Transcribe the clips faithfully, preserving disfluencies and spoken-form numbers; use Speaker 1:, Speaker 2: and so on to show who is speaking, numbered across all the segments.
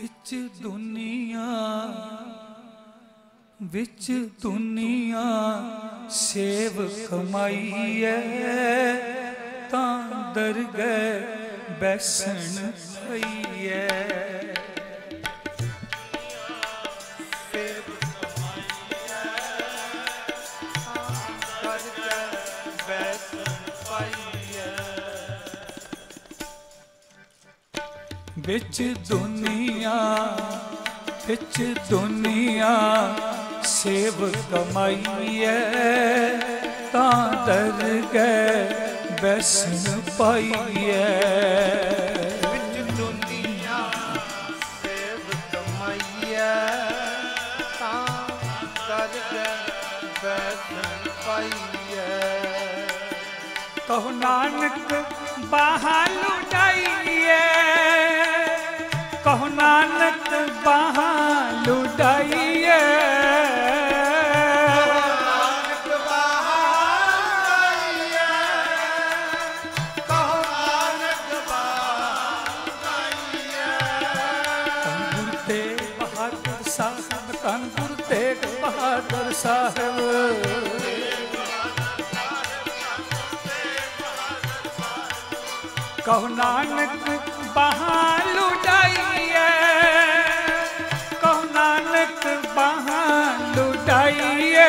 Speaker 1: विच दुनिया विच दुनिया सेव कमाईए तां दरगह बैसन पाईए। विच दुनिया विच दुनिया सेव कमाईए तां दरगह बैसन पाईए।
Speaker 2: विच दुनिया सेव कमाईए तां दरगह बैसन पाईए।
Speaker 1: कहो नानक बाहा लुटाईए, कहो नानक बाहा लुटाईए,
Speaker 2: नानक बाहा लुटाईए, कहो नानक बाहा लुटाईए।
Speaker 1: धन गुरु तेग बहादुर साहब, धन गुरु तेग बहादुर साहब, कहो नानक बाहा लुटाईए, कहो नानक बाहा लुटाईए,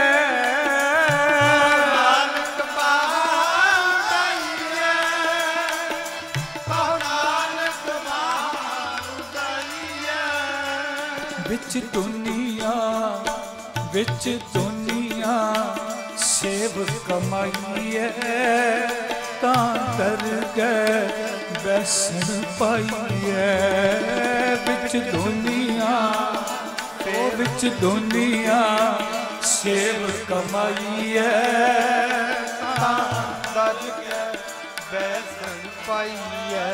Speaker 2: नानक बाहा लुटाईए, कहो नानक बाहा लुटाईए।
Speaker 1: विच दुनिया विच दुनिया सेव कमाईए तां दरगह बैसन पाईए। विच दुनिया ओ विच दुनिया सेव कमाईए
Speaker 2: तां दरगह बैसन पाईए।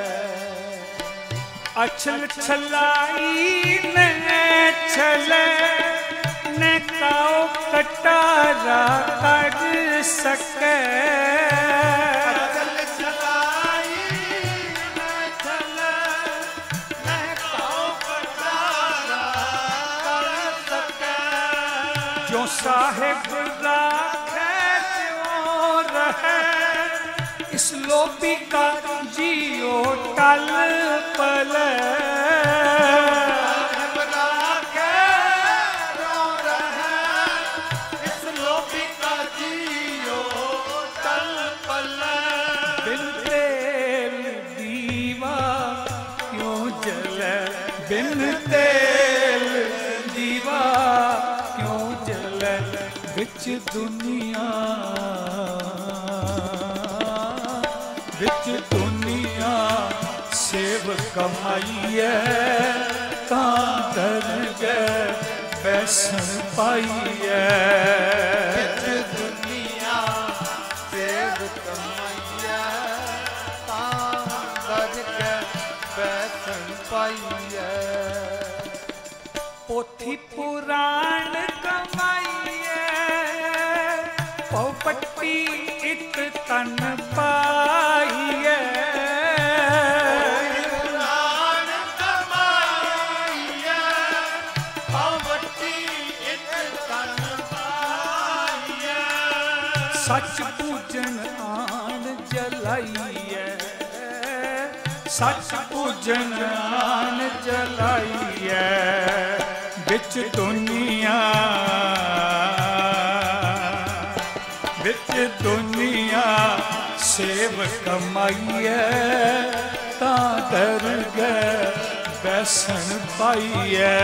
Speaker 1: अछल छलाई ने छले ने काओ कटारा कर सके।
Speaker 2: अचल छलाई ने छले ने काओ कटारा कर सके।
Speaker 1: जो साहिब राखे त्यों रहे, इस लोभी का जियो टल पले।
Speaker 2: साहिब राखे त्यों रहे, इस लोभी का जियो टल पले।
Speaker 1: बिन तेल दीवा क्यों जले, बिन तेल दीवा क्यों जले। विच दुनिया विच दुनिया सेव कमाईए तां दरगह बैसन पाईए।
Speaker 2: विच दुनिया सेव कमाईए तां दरगह बैसन पाईए।
Speaker 1: पोथी पुराण कमाईए पौपट्टी एक तन पाईए।
Speaker 2: पुराण कमाईए पौपट्टी एक तन पाईए।
Speaker 1: सच पूजन आन जलाईए, सच पूजन आन जलाईए। विच दुनिया विच दुनिया सेव कमाईए तां दरगह बैसन पाईए।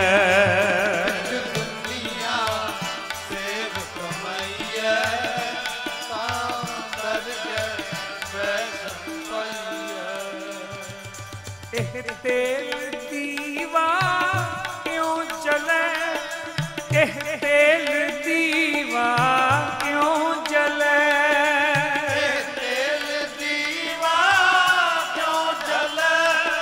Speaker 2: दुनिया सेव कमाईए तां दरगह बैसन पाईए।
Speaker 1: एह तेल दीवा क्यों जले, एह तेल दीवा क्यों जले।
Speaker 2: तेल दीवा क्यों जले,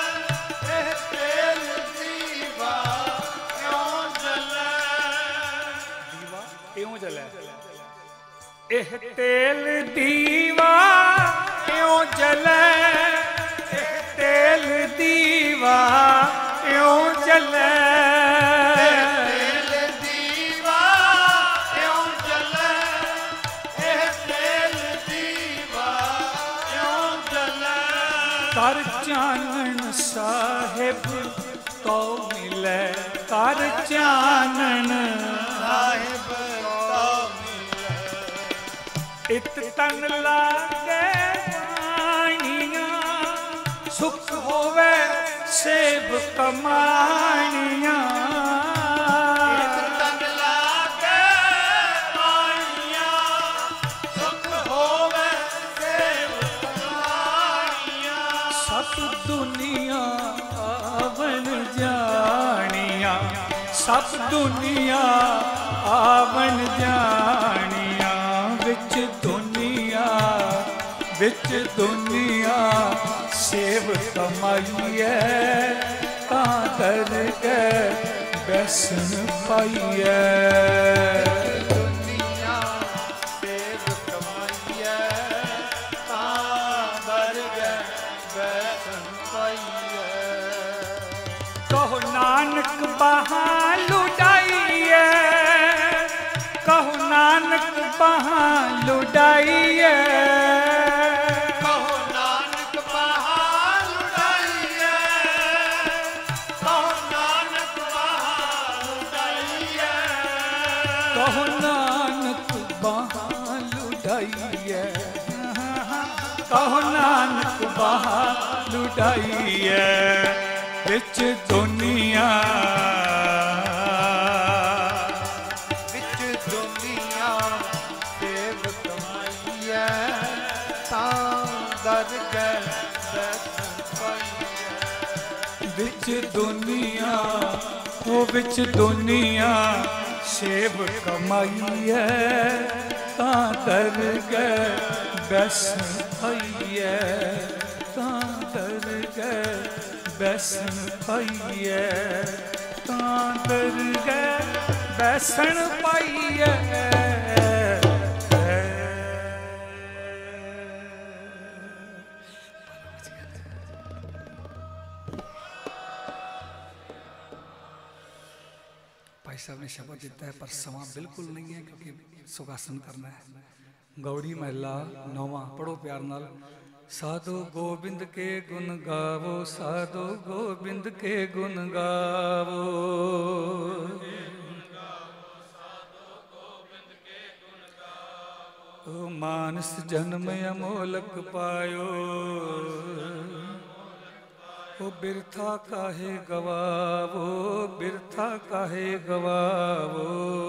Speaker 2: तेल दीवा क्यों जले।
Speaker 1: दीवा क्यों जले, एह तेल दीवा क्यों जले, एह तेल दीवा क्यों जले
Speaker 2: तेल दीवा क्यों जले एह तेल दीवा क्यों जले
Speaker 1: कर चानन साहिब तो मिले कर चानन
Speaker 2: साहिब तो मिले
Speaker 1: इत तन लागे वाणियां सुख होवे सेब कमाणियां
Speaker 2: तन लागे वाणियां सुख होवे सेव कमाणियां
Speaker 1: सब दुनिया आवन जानिया सब दुनिया आवन जानिया विच दुनिया विच दुनिया सेव कमाइए तां कर के बैसन पाइए
Speaker 2: दुनिया सेव कमाइए तां दर गए बैसन पाइए
Speaker 1: कहो नानक बहा लुटाइए कहो नानक बहा लुटाइए
Speaker 2: कहो नानक बहाल उड़ाइए कहो नानक बहाल उड़ाइए
Speaker 1: कहो नानक बहा लुटाइए कहो नानक बहा लुटाइए विच दुनिया
Speaker 2: विच दुनिया सेव कमाइए तां दर गए बैसन पाइए
Speaker 1: विच दुनिया ओ विच दुनिया सेब कमाइए तां तर गए बैसन पाइए तां तर गए बैसन पाइए तां तर गए बैसन पाइए भाई साहब ने शब्द दिता है पर समा बिल्कुल नहीं है क्योंकि सुखासन करना है गौड़ी महला नौवां पढ़ो प्यार नाल साधो गोबिंद के गुण गावो साधो गोबिंद के गुण गावो ओ मानस जन्म अमोलक पायो ओ बिरथा काहे गवावो बिरथा काहे गवावो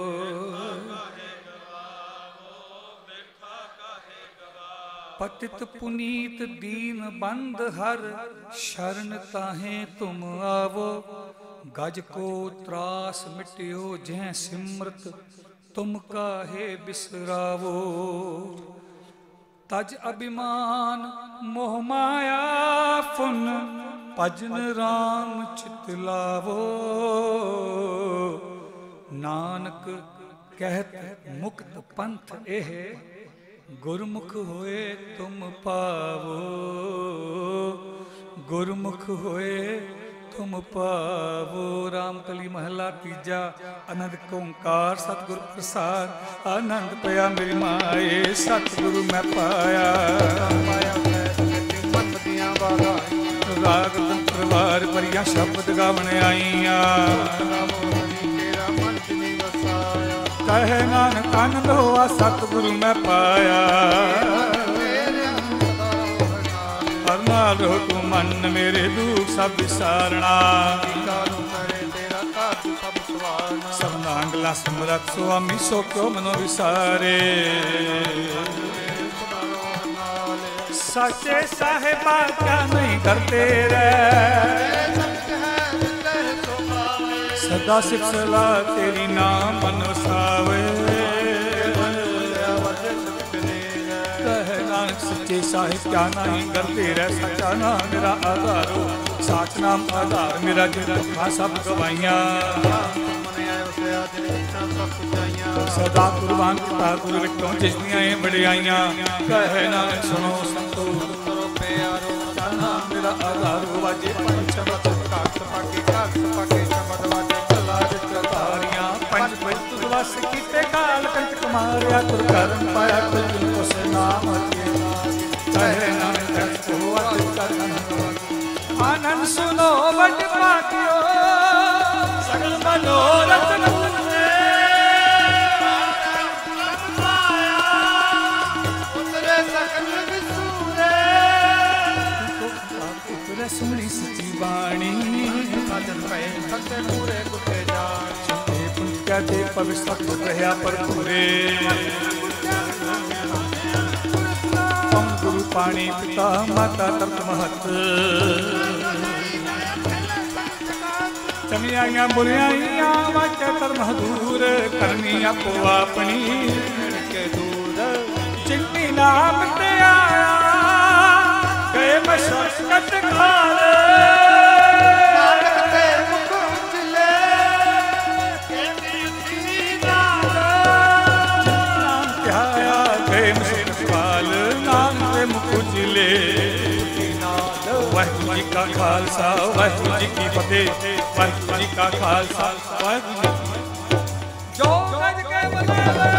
Speaker 1: पतित पुनीत दीन बंद हर शरण ताहे तुम आवो गज को त्रास मिट्यो जह सिमरत तुम काहे बिसरावो तज अभिमान मोह माया फुन भजन राम चितलावो नानक कहत मुक्त पंथ एह गुरमुख होए तुम पावो गुरमुख होए तुम पावो राम कली महला तीजा आनंद ओंकार सतगुर प्रसाद आनंद पया मेरी माए सतगुरु मैं पाया
Speaker 2: पाया मन दियां बागा
Speaker 1: राग परिवार परिया शब्द गावन आईया
Speaker 2: तेरा मन जिनी वसाया
Speaker 1: कहे नानक कान लोआ सतगुरु मैं पाया हर नाल रहो तू मन मेरे दुख सब विसारना सब नांगला समरत स्वामी सो क्यों मनो विसारे सच्चे साहिबा क्या नहीं करते रहे सदा सिख सलाह तेरी नाम मन वसावे कह नानक सच्चे साहिब क्या नहीं करते रह सच्चा नाम मेरा आधारो साच नाम आधार मेरा जिन्ना सब गवाइया सदा कुर्बान किता गुरु विटों जिसदियां ए बड़ियाइयां कह नानक सुनो संतो प्यारो नाम मेरा आधारो वाजे पंच शब्द काट पाके काट पाके ਵਾਰਿਆ ਤੁਰ ਕਰਮ ਪਾਇਆ ਤੁਰ ਜਿਨ ਕੋ ਸੇ ਨਾਮ ਅਤਿ ਕਹੇ ਨਾਨਕ ਜਸ ਕੋ ਅਤਿ ਕਰਨ ਆਨੰਦ ਸੁਨੋ ਵਡ ਭਾਗਿਓ ਸਗਲ ਮਨੋਰਥ ਪੂਰੇ
Speaker 2: ਉਤਰੇ ਸਕਲ ਵਿਸੂਰੇ
Speaker 1: ਉਤਰੇ ਸੁਣੀ ਸਚੀ ਬਾਣੀ
Speaker 2: ਸਾਜਨ ਪਏ ਸੱਤੇ ਪੂਰੇ ਗੁੱਟੇ ਜਾਣ
Speaker 1: ਕਹਤੇ ਪਵਿੱਤਰ ਰਹਿਆ ਪਰ ਪੂਰੇ ਪਮ ਗੁਰੂ ਪਾਣੀ ਪਿਤਾ ਮਾਤਾ ਤਰਤ ਮਹਤ ਚਮਿਆਈਆਂ ਬੁਰਿਆਈਆਂ ਵਾਚੇ ਧਰਮ ਹਦੂਰ ਕਰਨੀ ਆਪੋ ਆਪਣੀ
Speaker 2: ਕੇ ਦੂਰ
Speaker 1: ਚਿੰਨੀ ਨਾਮ ਤੇ ਆਇਆ ਗਏ ਮਸ਼ਕਤ ਖਾਲੇ
Speaker 2: ਨਾਨਕ ਤੇ ਮੁਖ ਉਜਲੇ ਕਹਿੰਦੀ ਉੱਚੀ ਨਾਮ
Speaker 1: ਨਾਮ ਧਿਆਇਆ ਗਏ ਮੁਸ਼ਕਲ ਨਾਮ ਤੇ ਮੁਖ ਉਜਲੇ ਵਾਹਿਗੁਰੂ ਜੀ ਕਾ ਖਾਲਸਾ ਵਾਹਿਗੁਰੂ ਜੀ ਕੀ ਫਤਿਹ ਵਾਹਿਗੁਰੂ ਜੀ ਕਾ ਖਾਲਸਾ ਵਾਹਿਗੁਰੂ ਜੀ ਕੀ ਜੋ ਗੱਜ ਕੇ ਬੋਲੇ